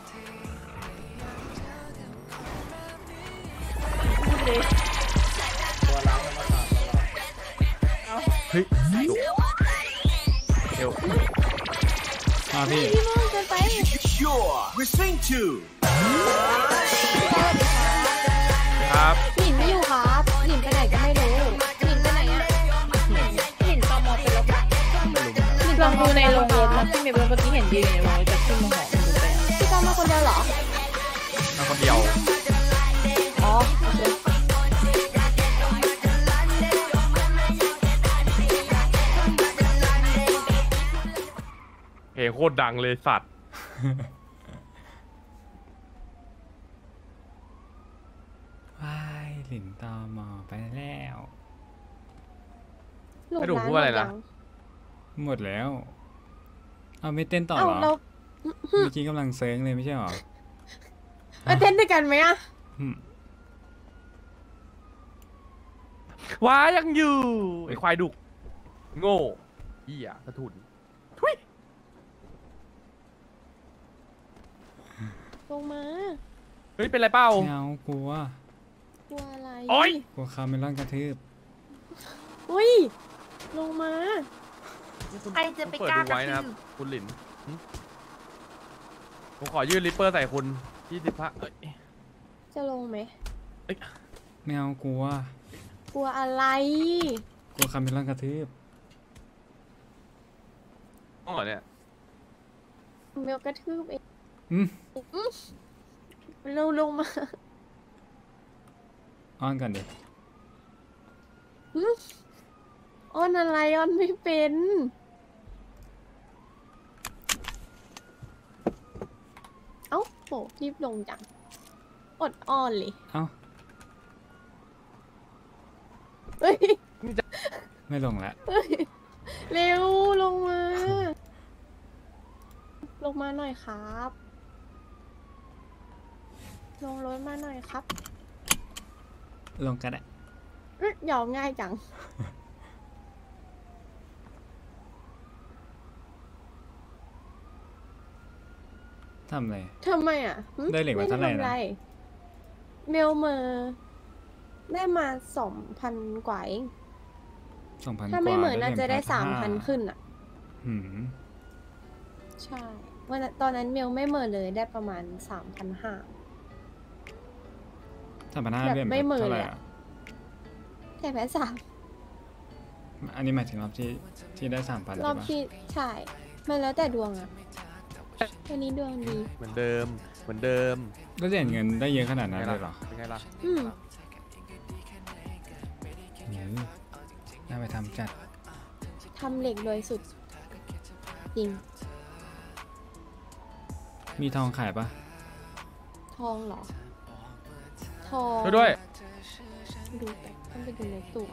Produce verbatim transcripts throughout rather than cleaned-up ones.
ตัวล้างมันมาถามเราเฮ้ยดุเอวมาพี่พี่โม่เกินไปครับหลินไม่อยู่ครับหลินไปไหนก็ไม่รู้หลินไปไหนอ่ะหลินตอมอไปแล้วหลินลองดูในโรงรถนะพี่เมย์เมื่อกี้เห็นยืนในโรงรถจะขึ้นมาหอดูไปพี่ตอมมาคนเดียวเหรอมาคนเดียวอ๋อโอเคเพลงโคตรดังเลยสัตว์ว้ายหลินตอมอไปแล้วไม่ถูกพูดอะไรนะหมดแล้วเอาไม่เต้นต่อเหรอเมื่อกี้กำลังเซิร์งเลยไม่ใช่หรอไปเต้นด้วยกันไหมอะว้ายังอยู่ไอควายดุโง่เหี้ยกระถุนทุยลงมาเฮ้ยเป็นไรเปล่าเงากลัวกลัวอะไรโอ๊ยกลัวคาเมลอนกระทืบอุ้ยลงมาใครจะไปกล้ากระทืบคุณหลินผมขอยื่นลิปเปอร์ใส่คุณยี่สิบห้าจะลงไหมไม่เอากลัวกลัวอะไรกลัวคาเมลอนกระทืบอ๋อเนี่ยเมลกระทืบเองอืมเราลงมาอ้อนก่อนดิอ้อนอะไรอ้อนไม่เป็นเอ้าโหรีบลงจังอดอ้อนเลยเอ้าเฮ้ยไม่ลงละเร็วลงมาลงมาหน่อยครับลงรถมาหน่อยครับลงกันอ่ะยอมง่ายจังทำอะไรทำไมอ่ะได้เหล็กมาเท่าไหร่นะเมลเมอร์ได้มาสองพันกว่าเองสองพันถ้าไม่เหมือนน่าจะได้สามพันขึ้นอ่ะหืมใช่วันตอนนั้นเมลไม่เหมือนเลยได้ประมาณสามพันห้าสามพันห้าแบบไม่เหมือนเลยแค่แพ้สามอันนี้หมายถึงรอบที่ที่ได้สามพันรอบที่ใช่มันแล้วแต่ดวงอ่ะวันนี้ดวงดีเหมือนเดิมเหมือนเดิมแล้วเหรียญเงินได้เยอะขนาดนั้นเลยเหรอเป็นไงล่ะอืมน่าไปทำจัดทำเหล็กรวยสุดจริงมีทองขายปะทองเหรอทองด้วยดูไปต้องไปดูในตู้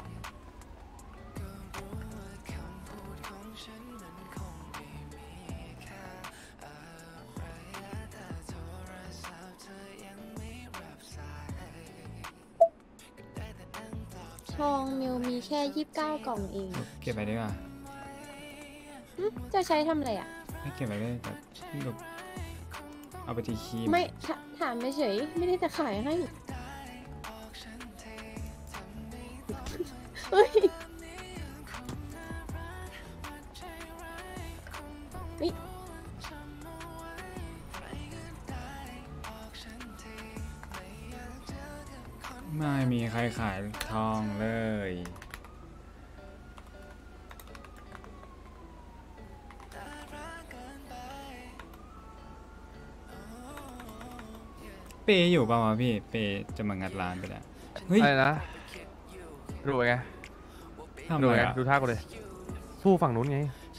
ทองมิวมีแค่ยี่สิบเก้ากล่องเองเก็บไปดีกว่าจะใช้ทำอะไรอ่ะไม่เก็บไปได้แต่เอาไปทีคีมไม่ถามไม่เฉยไม่ได้จะขายให้เฮ้ยไม่มีใครขายทองเลยเปย์อยู่ป่าวะพี่เปย์จะมางัดร้านไปแล้วเฮ้ยอะไรนะดูไงดูไงดูท่ากูเลยสู้ฝั่งนู้นไง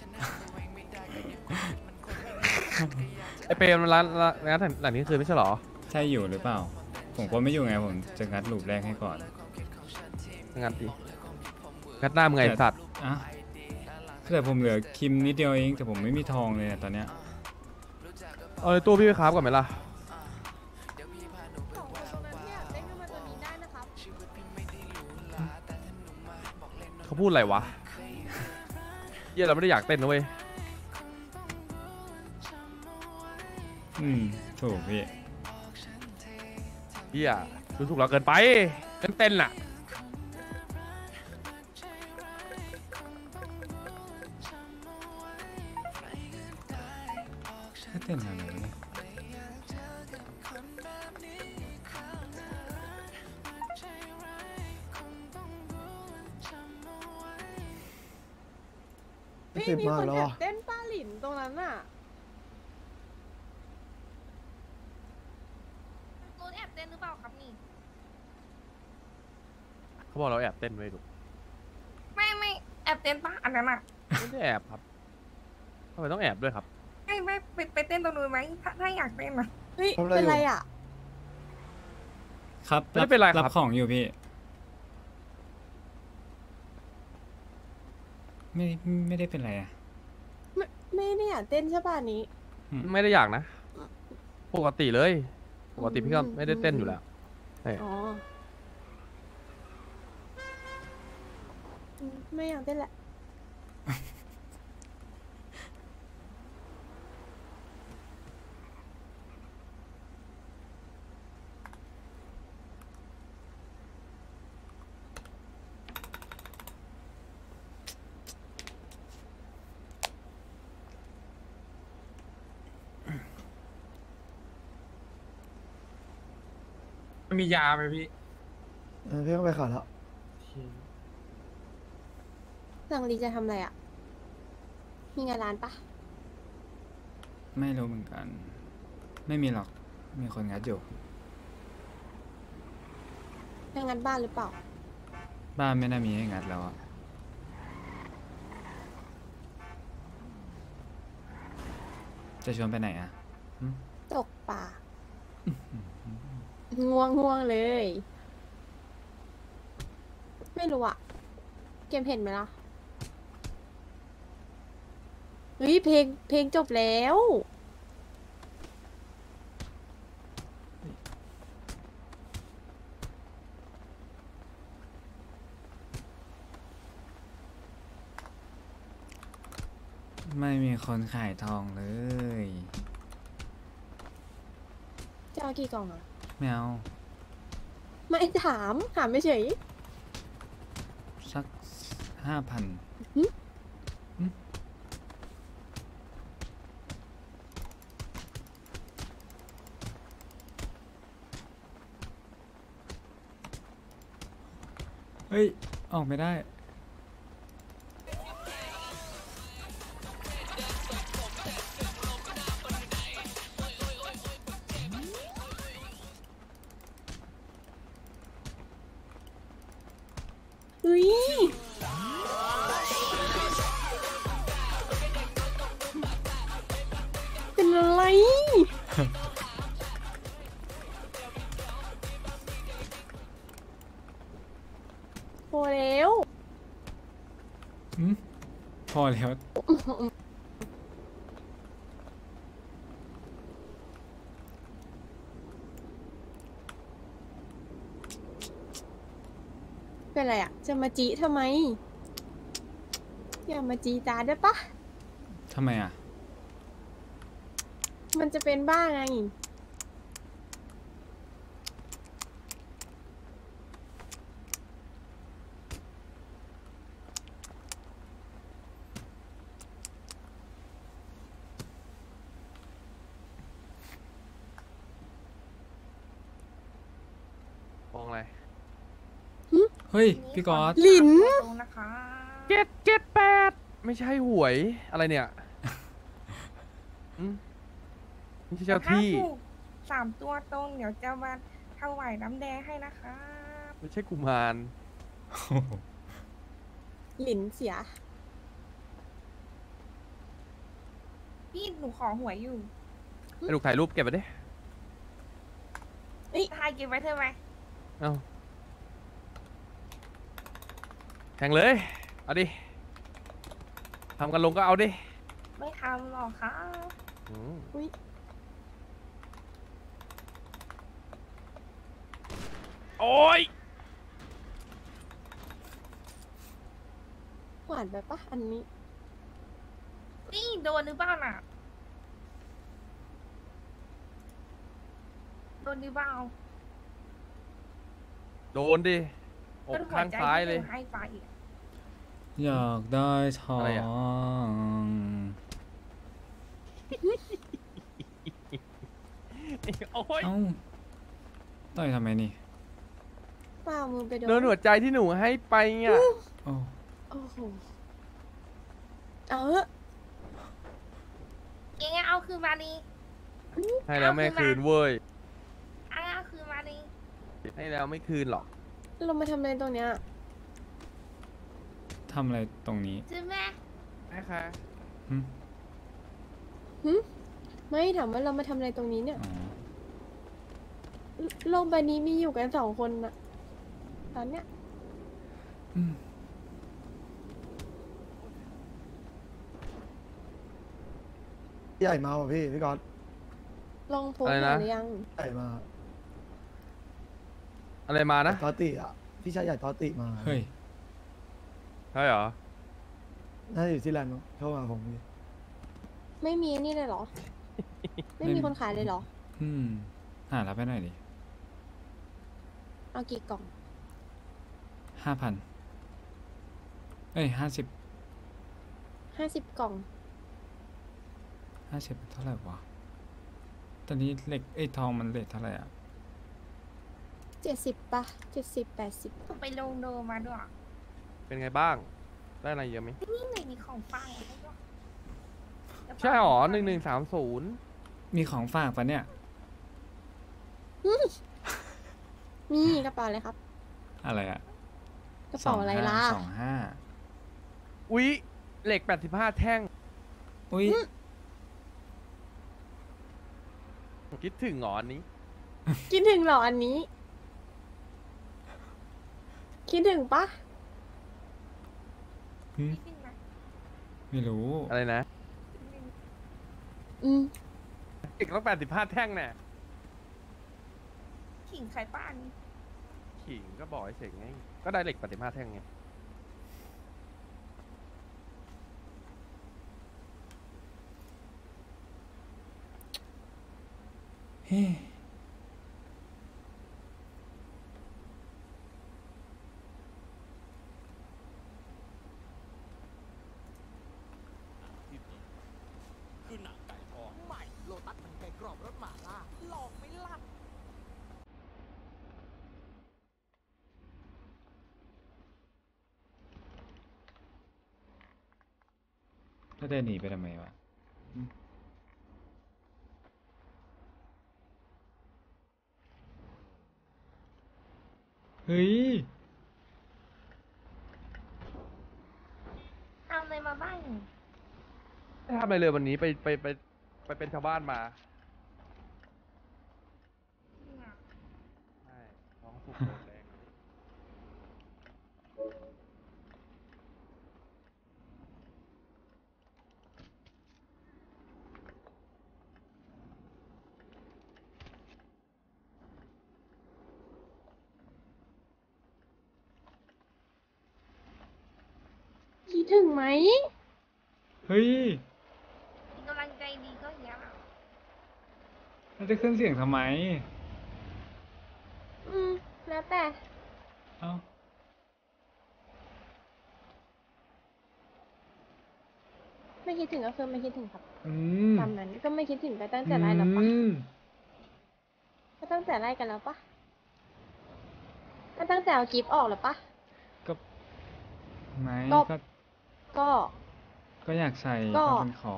ไอเปย์มันร้านร้านหลังนี้คือไม่ใช่หรอใช่อยู่หรือเปล่าผมก็ไม่อยู่ไงผมจะงัดลูปแรกให้ก่อนงัดดิงัดหน้ามึงไงสัตว์อ่ะแต่ผมเหลือคิมนิดเดียวเองแต่ผมไม่มีทองเลยตอนเนี้ยเอาในตู้พี่ไปคราฟก่อนไหมล่ะเขาพูดอะไรวะเยี่ยเราไม่ได้อยากเต้นนะเว้ยอืมถูกพี่เฮียดูถูกเราเกินไปเต้นเต้นน่ะเต้นอะไรวะเนี่ยไม่มีคนแอบเต้นป้าหลินตรงนั้นอ่ะกูแอบเต้นหรือเปล่าครับนี่เขาบอกเราแอบเต้นไว้ดูไม่ไม่แอบเต้นปะอันนั้นอ่ะไม่ได้แอบครับทำไมต้องแอบด้วยครับไม่ไม่ไปไปเต้นตรงนู้นไหมถ้าถ้าอยากเต้นอ่ะเฮ้ย เป็นไรอ่ะครับไม่ได้เป็นไรครับรับของอยู่พี่ไม่ไม่ได้เป็นไรอ่ะไม่ไม่ได้อยากเต้นใช่ป่ะนี้ไม่ได้อยากนะปกติเลยปกติพี่ก็ไม่ได้เต้นอยู่แล้วอ๋ออืมไม่อยากเต้นแหละมียาไหมพี่เออพี่ต้องไปขอแล้วสังลีจะทำอะไรอ่ะ มีงานร้านปะไม่รู้เหมือนกัน ไม่มีหรอกมีคนงัดอยู่ไปงานบ้านหรือเปล่าบ้านไม่น่ามีให้งัดแล้วอะจะชวนไปไหนอะหึตกปลาง่วงง่วงเลย ไม่รู้อ่ะ เกมเห็นไหมล่ะ เฮ้ย เพลง เพลงจบแล้วไม่มีคนขายทองเลยจะเอากี่กล่องอ่ะไม่เอาไม่ถาม ถามไม่เฉยสักห้าพันหึเฮ้ย ออกไม่ได้เฮ้ย เป็นอะไร พอแล้วอืมพอแล้วเป็นอะไรอ่ะ จะมาจีทำไม อย่ามาจีตาได้ปะทำไมอ่ะมันจะเป็นบ้าไงมองอะไรเฮ้ย พี่ก๊อตหลินตรงนะคะเจ็ดเจ็ดแปดไม่ใช่หวยอะไรเนี่ยอืมไม่ใช่เจ้าที่ถ้ถูกสามตัวตรงเดี๋ยวจะมาถวายน้ำแดงให้นะคะไม่ใช่กุมารหลินเสียพี่หนูขอหวยอยู่ไอ้ลูกถ่ายรูปเก็บไปดิทายเก็บไว้เธอไหมเอ้าแทงเลย เอาดิทำกันลงก็เอาดิไม่ทำหรอกค่ะอืมอุ้ยโอ้ยหวานไปปะอันนี้นี่โดนหรือเปล่าน่ะนหรือเปล่าโดนดิอกข้างซ้ายเลยให้ไปอีกอยากได้ทออะไรอะงโอ้ยเอ้าต่อยทำไมนี่เปล่ามือไปโดนโดนหัวใจที่หนูให้ไปอ่ะโอ้โอ้โหเออเองเอาคืนมาดิให้แล้วไม่คืนเว้ยเอาคืนมาดิให้แล้วไม่คืนหรอกเรามาทำอะไรตรงเนี้ยทำอะไรตรงนี้ใช่ไหมแม่ค่ะหึหึไม่ถามว่าเรามาทำอะไรตรงนี้เนี่ยอ๋อโลกใบนี้มีอยู่กันสองคนน่ะตอนเนี้ยอืมใหญ่มาว่ะพี่พี่ก๊อตลองโพสต์หน่อยหรือยังใหญ่มาอะไรมานะตอติอ่ะพี่ชายใหญ่ตอติมาเฮ้ยใช่เหรอน่าจะอยู่ที่แลนด์มั้งเข้ามาผมพี่ไม่มีนี่เลยเหรอ ไม่มีคนขายเลยเหรออืม หารับไปหน่อยดิเอากี่กล่องห้าพัน เอ้ยห้าสิบห้าสิบกล่องห้าสิบเท่าไหร่วะ ตอนนี้เหล็กไอ้ยทองมันเลทเท่าไหร่อ่ะเจ็ดสิบปะเจ็ดสิบแปดสิบไปลงโดมาด้วยเป็นไงบ้าง ได้อะไรเยอะไหมนี่ไหนมีของฝากให้ด้วยใช่หรอหนึ่งหนึ่งสามศูนย์มีของฝากปะเนี่ยมีกระเป๋าเลยครับอะไรอ่ะกระเป๋าอะไรล่ะสองห้าอุ๊ยเหล็กแปดสิบห้าแท่งอุ้ยคิดถึงหงออันนี้คิดถึงเหรออันนี้ คิดถึงปะหึจริงนะไม่รู้อะไรนะอืมเหล็กต้องแปดสิบห้าแท่งแน่ขิงไข่ป้านขิงก็บอกให้เสกไง ก็ได้เหล็กแปดสิบห้าแท่งไงเฮ้คือหนังไก่ทองใหม่โลตัสหนังไก่กรอบรสหม่าล่าลองไม่ล่ะถ้าเดินหนีไปทำไมวะหึเฮ้ยทำอะไรมาบ้างไม่ทำอะไรเลยวันนี้ไปไปไปไปเป็นชาวบ้านมา ใช่ท้องสุกโดนแดงคิดถึงไหมเฮ้ยมีกำลังใจดีก็เยอะเราจะขึ้นเสียงทำไมอืม แล้วแต่เอ้าไม่คิดถึงก็คือไม่คิดถึงครับอืมตามนั้นก็ไม่คิดถึงไปตั้งแต่ไล่แล้วปะอืมก็ตั้งแต่ไล่กันแล้วปะก็ตั้งแต่เอากิฟต์ออกแล้วปะก็ไม่ก็ก็ก็ก็อยากใส่ก็ผ้าพันคอ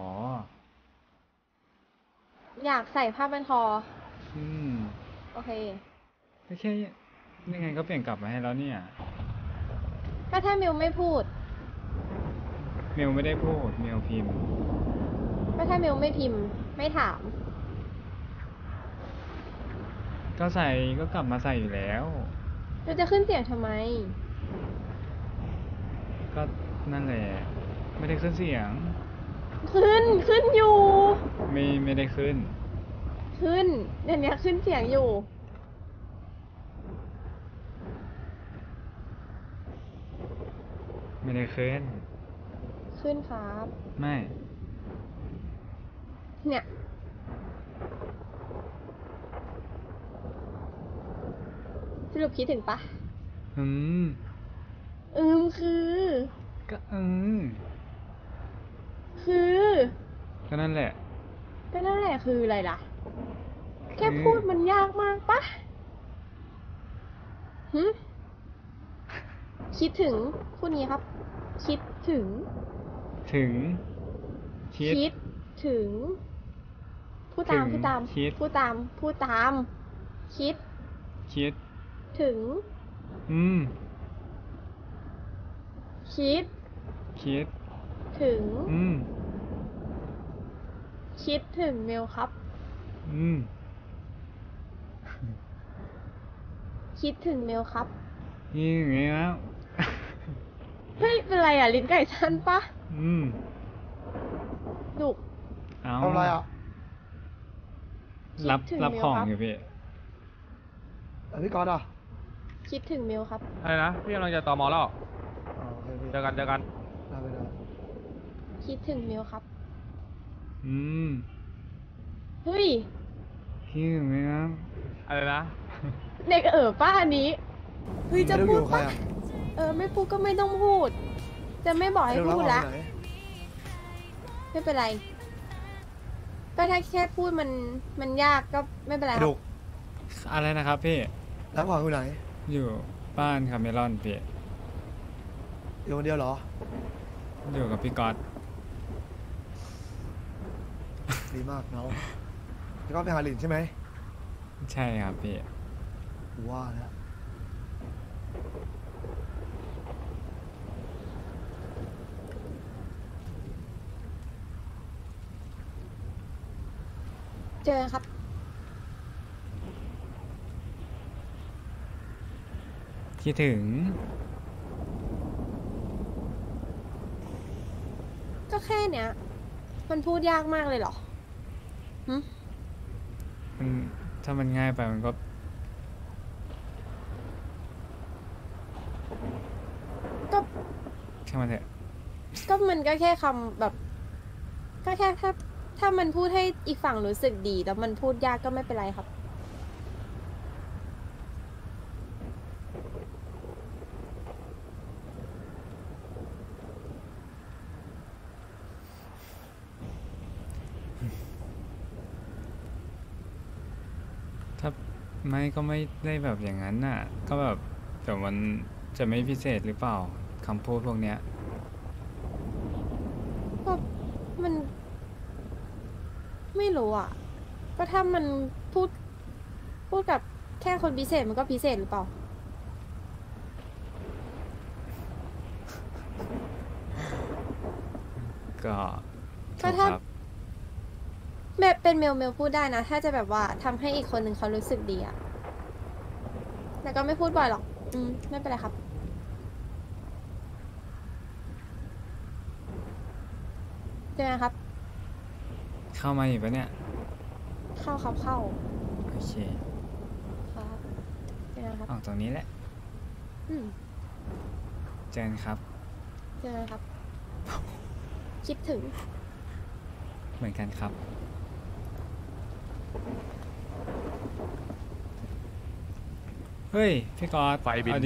อยากใส่ผ้าพันคออืมโอเคก็แค่ยังไงก็เปลี่ยนกลับมาให้แล้วเนี่ยก็ถ้ามิวไม่พูดเมลไม่ได้พูด เมลพิมพ์ก็ถ้ามิวไม่พิมพ์ ไม่ถามก็ใส่ก็กลับมาใส่อยู่แล้วเราจะขึ้นเสียงทำไมก็นั่นแหละ ไม่ได้ขึ้นเสียงขึ้น ขึ้นอยู่ไม่ไม่ได้ขึ้นขึ้น เดี๋ยวนี้ขึ้นเสียงอยู่ไม่ได้ขึ้นขึ้นครับไม่เนี่ยรุปคิดถึงปะอืมอืมคือก็อืมคือก็นั่นแหละก็นั่นแหละคืออะไรล่ะ แค่คือพูดมันยากมากปะหึคิดถึง พูดงี้ครับ คิดถึงถึง คิดคิดถึง พูดตามถึงพูดตามคิดพูดตาม พูดตาม คิดคิดถึงอืมคิดคิดถึงอืมคิดถึงเมลครับอืมคิดถึงเมลครับนี่ไงแล้วเฮ้ย เป็นไรอ่ะ ลิ้นไก่สั้นปะอืมดุเอาทำอะไรอ่ะรับคิดถึงรับเมลของครับอยู่พี่แต่พี่ก๊อตอ่ะคิดถึงเมลครับอะไรนะพี่กำลังจะตอมอแล้วอ๋อโอเคพี่เจอกันเจอกันได้ไปได้คิดถึงเมลครับอืมเฮ้ยคิดถึงไหมครับอะไรนะเด็กเอ๋อป้าอันนี้ เฮ้ย จะไม่พูรู้ดอยู่ใครปะอ่ะเออ ไม่พูดก็ไม่ต้องพูด จะไม่บอกให้ไม่รู้พูดแล้วละเอาไปไหนไม่เป็นไร ก็ถ้าแค่พูดมัน มันยากก็ไม่เป็นไรไอ้ครัดุบกอะไรนะครับพี่แล้วของอยู่ไหนอยู่บ้านคาเมลอนพี่อยู่คนเดียวเหรออยู่กับพี่ก๊อตดีมากเนาะแล้วก็ไปหาหลินใช่ไหมใช่ครับพี่กูว่าแล้วเจอกันครับคิดถึงก็แค่เนี้ย มันพูดยากมากเลยเหรอหึมันถ้ามันง่ายไปมันก็ก็ช่างมันเถอะก็มันก็แค่คำแบบ ก็แค่ถ้า ถ้ามันพูดให้อีกฝั่งรู้สึกดี แล้วมันพูดยากก็ไม่เป็นไรครับถ้าไม่ก็ไม่ได้แบบอย่างนั้นน่ะ ก็แบบเดี๋ยวมันจะไม่พิเศษหรือเปล่าคำพูดพวกเนี้ยก็มัน ไม่รู้อ่ะ ก็ถ้ามันพูด พูดกับแค่คนพิเศษมันก็พิเศษหรือเปล่าก็ก็ถูกถ้าครับแบบเป็นเมลเมลพูดได้นะ ถ้าจะแบบว่าทำให้อีกคนหนึ่งเขารู้สึกดีอะแต่ก็ไม่พูดบ่อยหรอก อืม ไม่เป็นไรครับ เจอกันครับเข้ามาอีกปะเนี่ยเข้าครับเข้าโอเคครับเจอกันครับออกตรงนี้แหละอืมเจอกันครับเจอกันครับ คิดถึงเหมือนกันครับ เฮ้ย พี่ก๊อตไฟบินเอาดี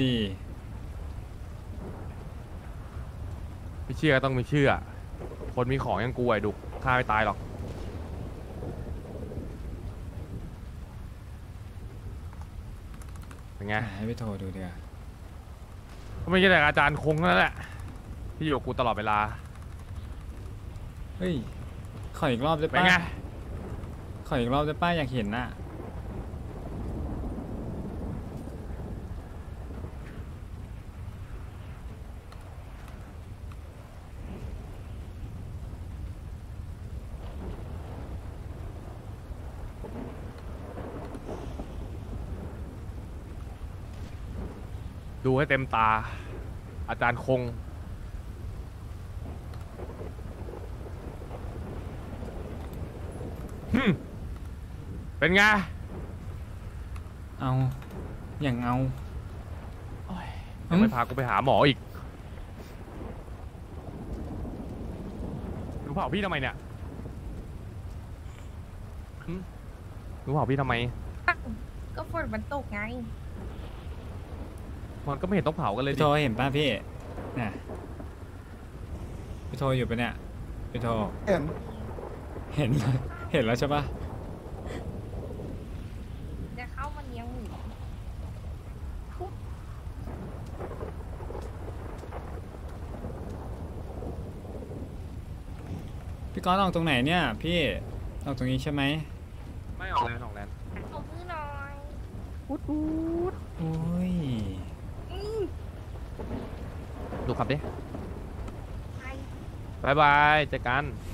ไม่เชื่อก็ต้องไม่เชื่อ คนมีของยังกลัวไอ้ดุกฆ่าไม่ตายหรอกเป็นไงให้ไปโทรดูเดี๋ยวาก็ไม่ใช่แต่อาจารย์คงนั่นแหละที่อยู่กับกูตลอดเวลาเฮ้ย ขออีกรอบได้เป็นปะไงขออีกรอบได้ป้าอยากเห็นน่ะดูให้เต็มตา อาจารย์คง ฮึมเป็นไงเอา อย่างเอายังไม่พากูไปหาหมออีกรู้เปล่าพี่ทำไมเนี่ยหึรู้เปล่าพี่ทำไมก็ฝนมันตกไงมันก็ไม่เห็นต้องเผากันเลยพี่ดิโทเห็นป่ะพี่น่ะพี่โทอยู่ปะเนี่ยพี่โทเห็นเห็นเห็นแล้วใช่ป่ะจะเข้ามาเลี้ยงหมูพี่ก้อนออกตรงไหนเนี่ยพี่ออกตรงนี้ใช่ไหมไม่ออกแลนด์ออกแลนด์เอามือหน่อยอุดอุดโอ้ยอืมดูขับดิไปบายบายเจอกันบ